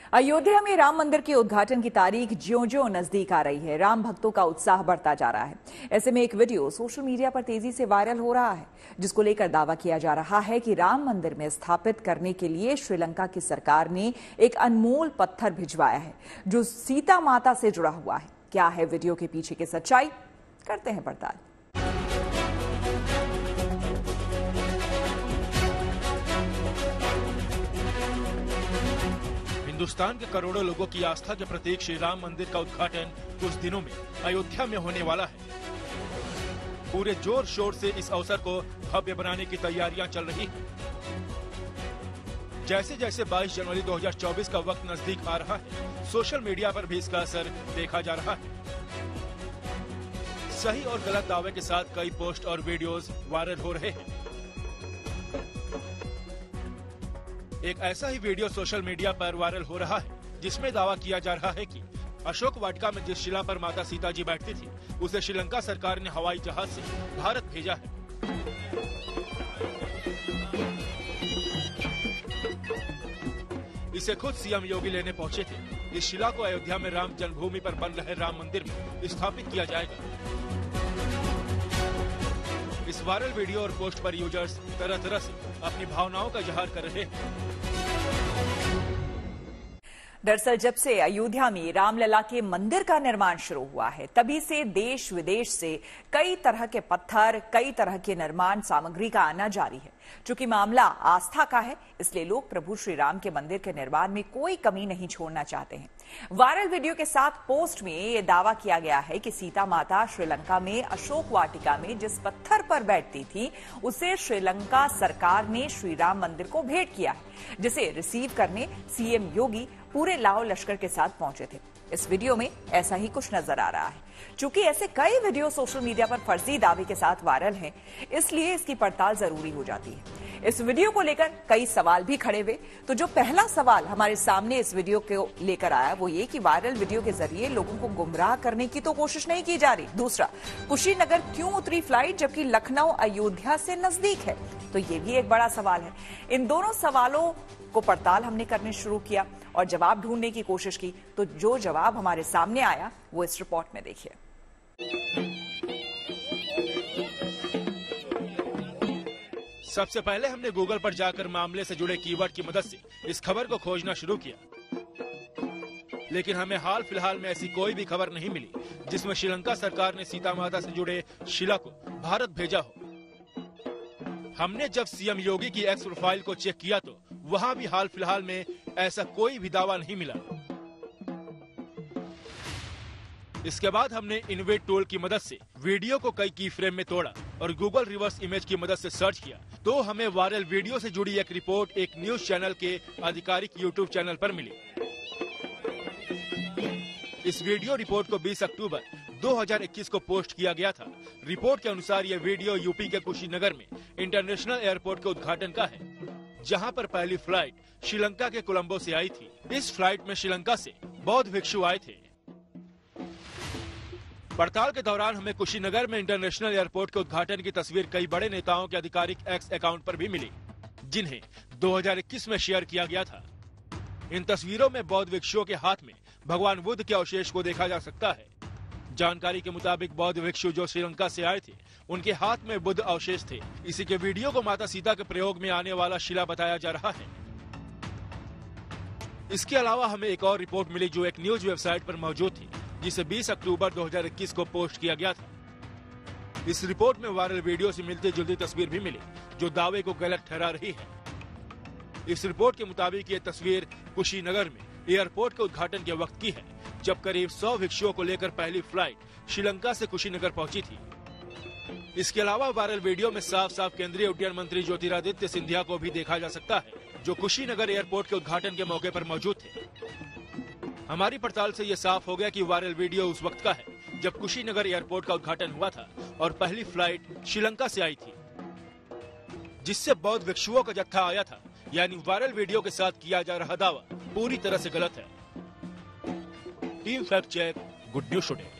अयोध्या में राम मंदिर के उद्घाटन की तारीख ज्यों-ज्यों नजदीक आ रही है, राम भक्तों का उत्साह बढ़ता जा रहा है। ऐसे में एक वीडियो सोशल मीडिया पर तेजी से वायरल हो रहा है, जिसको लेकर दावा किया जा रहा है कि राम मंदिर में स्थापित करने के लिए श्रीलंका की सरकार ने एक अनमोल पत्थर भिजवाया है, जो सीता माता से जुड़ा हुआ है। क्या है वीडियो के पीछे की सच्चाई, करते हैं पड़ताल। हिंदुस्तान के करोड़ों लोगों की आस्था के प्रतीक श्री राम मंदिर का उद्घाटन कुछ दिनों में अयोध्या में होने वाला है। पूरे जोर शोर से इस अवसर को भव्य बनाने की तैयारियां चल रही हैं। जैसे जैसे 22 जनवरी 2024 का वक्त नजदीक आ रहा है, सोशल मीडिया पर भी इसका असर देखा जा रहा है। सही और गलत दावे के साथ कई पोस्ट और वीडियोस वायरल हो रहे हैं। एक ऐसा ही वीडियो सोशल मीडिया पर वायरल हो रहा है, जिसमें दावा किया जा रहा है कि अशोक वाटिका में जिस शिला पर माता सीता जी बैठती थी, उसे श्रीलंका सरकार ने हवाई जहाज से भारत भेजा है। इसे खुद सीएम योगी लेने पहुंचे थे। इस शिला को अयोध्या में राम जन्मभूमि पर बन रहे राम मंदिर में स्थापित किया जाएगा। इस वायरल वीडियो और पोस्ट पर यूजर्स तरह तरह से अपनी भावनाओं का इजहार कर रहे हैं। दरअसल जब से अयोध्या में रामलला के मंदिर का निर्माण शुरू हुआ है, तभी से देश विदेश से कई तरह के पत्थर, कई तरह के निर्माण सामग्री का आना जारी है। चूंकि मामला आस्था का है, इसलिए लोग प्रभु श्री राम के मंदिर के निर्माण में कोई कमी नहीं छोड़ना चाहते हैं। वायरल वीडियो के साथ पोस्ट में यह दावा किया गया है कि सीता माता श्रीलंका में अशोक वाटिका में जिस पत्थर पर बैठती थी, उसे श्रीलंका सरकार ने श्री राम मंदिर को भेंट किया है, जिसे रिसीव करने सीएम योगी पूरे लाओ लश्कर के साथ पहुंचे थे। इस वीडियो में ऐसा ही कुछ नजर आ रहा है। चूंकि ऐसे कई वीडियो सोशल मीडिया पर फर्जी दावे के साथ वायरल हैं, इसलिए इसकी पड़ताल जरूरी हो जाती है। इस वीडियो को लेकर कई सवाल भी खड़े हुए। तो जो पहला सवाल हमारे सामने इस वीडियो को लेकर आया, वो ये कि वायरल वीडियो के जरिए लोगों को गुमराह करने की तो कोशिश नहीं की जा रही। दूसरा, कुशीनगर क्यों उतरी फ्लाइट जबकि लखनऊ अयोध्या से नजदीक है? तो ये भी एक बड़ा सवाल है। इन दोनों सवालों को पड़ताल हमने करने शुरू किया और जवाब ढूंढने की कोशिश की। तो जो जवाब हमारे सामने आया, वो इस रिपोर्ट में देखिए। सबसे पहले हमने गूगल पर जाकर मामले से जुड़े कीवर्ड की मदद से इस खबर को खोजना शुरू किया, लेकिन हमें हाल फिलहाल में ऐसी कोई भी खबर नहीं मिली जिसमें श्रीलंका सरकार ने सीता माता से जुड़े शिला को भारत भेजा हो। हमने जब सीएम योगी की एक्स प्रोफाइल को चेक किया तो वहां भी हाल फिलहाल में ऐसा कोई भी दावा नहीं मिला। इसके बाद हमने इनोवेट टूल की मदद से वीडियो को कई की फ्रेम में तोड़ा और गूगल रिवर्स इमेज की मदद से सर्च किया, तो हमें वायरल वीडियो से जुड़ी एक रिपोर्ट एक न्यूज चैनल के आधिकारिक यूट्यूब चैनल पर मिली। इस वीडियो रिपोर्ट को 20 अक्टूबर 2021 को पोस्ट किया गया था। रिपोर्ट के अनुसार यह वीडियो यूपी के कुशीनगर में इंटरनेशनल एयरपोर्ट के उद्घाटन का है, जहां पर पहली फ्लाइट श्रीलंका के कोलंबो से आई थी। इस फ्लाइट में श्रीलंका से बौद्ध भिक्षु आए थे। पड़ताल के दौरान हमें कुशीनगर में इंटरनेशनल एयरपोर्ट के उद्घाटन की तस्वीर कई बड़े नेताओं के आधिकारिक एक्स अकाउंट पर भी मिली, जिन्हें 2021 में शेयर किया गया था। इन तस्वीरों में बौद्ध भिक्षुओं के हाथ में भगवान बुद्ध के अवशेष को देखा जा सकता है। जानकारी के मुताबिक बौद्ध भिक्षु जो श्रीलंका से आए थे, उनके हाथ में बुद्ध अवशेष थे। इसी के वीडियो को माता सीता के प्रयोग में आने वाला शिला बताया जा रहा है। इसके अलावा हमें एक और रिपोर्ट मिली जो एक न्यूज वेबसाइट पर मौजूद थी, जिसे 20 अक्टूबर 2021 को पोस्ट किया गया था। इस रिपोर्ट में वायरल वीडियो से मिलती जुलती तस्वीर भी मिली, जो दावे को गलत ठहरा रही है। इस रिपोर्ट के मुताबिक ये तस्वीर कुशीनगर में एयरपोर्ट के उद्घाटन के वक्त की है, जब करीब 100 भिक्षुओं को लेकर पहली फ्लाइट श्रीलंका से कुशीनगर पहुंची थी। इसके अलावा वायरल वीडियो में साफ साफ केंद्रीय उड्डयन मंत्री ज्योतिरादित्य सिंधिया को भी देखा जा सकता है, जो कुशीनगर एयरपोर्ट के उद्घाटन के मौके पर मौजूद थे। हमारी पड़ताल से यह साफ हो गया कि वायरल वीडियो उस वक्त का है जब कुशीनगर एयरपोर्ट का उद्घाटन हुआ था और पहली फ्लाइट श्रीलंका से आई थी, जिससे बौद्ध भिक्षुओं का जत्था आया था। यानी वायरल वीडियो के साथ किया जा रहा दावा पूरी तरह से गलत है। Team fact check, Good News today.